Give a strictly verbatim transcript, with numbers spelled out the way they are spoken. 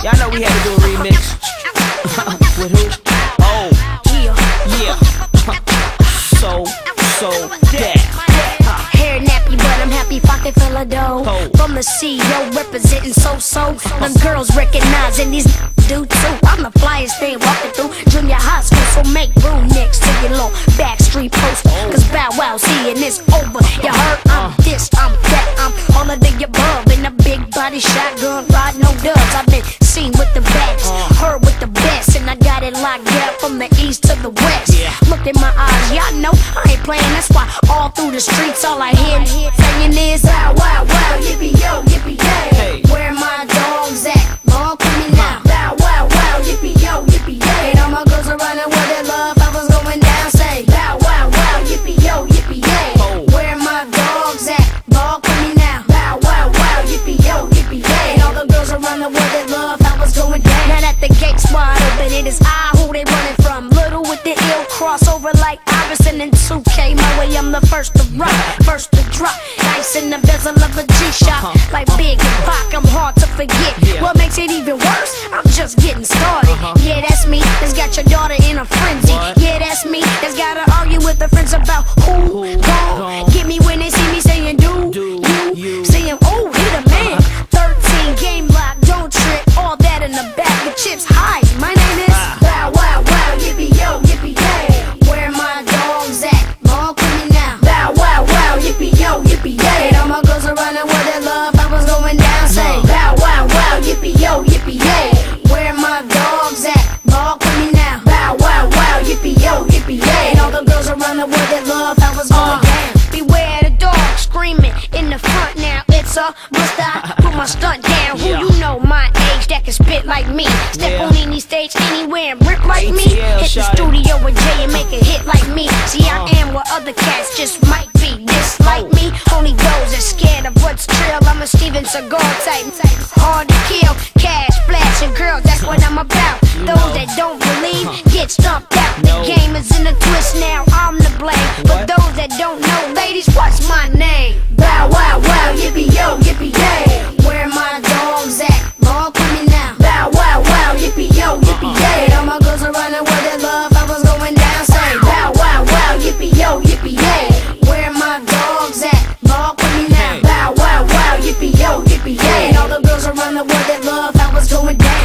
Y'all know we had to do a remix. With who? Oh, yeah. So, so, that. Hair nappy, but I'm happy pocket full of dough. From the C E O representing so-so. Them girls recognizing these do too. I'm the flyest thing walking through junior high school, so make room next to your little backstreet poster. Cause Bow Wow seeing this over. You heard I'm this, I'm that, I'm all of the above. In a big body shotgun, ride no dubs. I've been seen with the best, heard with the best, and I got it locked down from the east to the west. Look in my eyes, y'all know I ain't playing. That's why all through the streets all I hear saying is Bow Wow Wow, yippee yo, yippee yay. Where my dogs at? Long coming now. Bow Wow Wow, yippee yo, yippee yay. And all my girls are running with their love. I was going down, say Bow Wow Wow, yippee yo, yippee yay. Where my dogs at? Long coming now. Bow Wow Wow, yippee yo, yippee yay. And all the girls are running with their love. I was going down. Now that the gates wide open, it is I who they running from. Little with the ill crossover like Iverson and two K. My way, I'm the first to rock, first to drop. Nice in the bezel of a G-Shock. Like Big and Pac, I'm hard to forget. What makes it even worse? I'm just getting started. Yeah, that's me, that's got your daughter in a frenzy. Yeah, that's me, that's gotta argue with her friends about who gon' get me when they see me saying do, you, saying oh, he the man. thirteen game lock, don't trip, all that in the bag of chips. Hi, my name is Bow Wow Wow, yippee yo, yippee yay. Where my dogs at? Long coming now. Bow Wow Wow, yippee yo, yippee yay. And all my girls are running with their love. I was going down, say Bow Wow Wow, yippee yo, yippee yay. Where my dogs at? Long coming now. Bow Wow Wow, yippee yo, yippee yay. And all the girls are running with their love. I was going down. Beware the dog screaming in the front now. It's a must I put my stunt down. Who you know my age that can spit like me? Step on any stage anywhere and rip like me. Hit the studio with Jay and make a hit like me. See, I am what other cats just might be. Dislike me, only those that scared of what's trill. I'm a Steven Seagal type, hard to kill. Cash, flash, and girls, that's what I'm about. Those that don't believe get stomped out. The game is in a twist now, I'm to blame. But those that don't know, ladies, what's my name? Bow Wow Wow, yippee yo, yippee yay. Where my dogs at? Long coming now. Bow Wow Wow, yippee yo, yippee yay. All my girls are running with their love. I was going down, say Bow Wow Wow, yippee yo, yippee yay. Where my dogs at? Long coming now. Bow Wow Wow, yippee yo, yippee yay. And all the girls are running with their love. I was going down.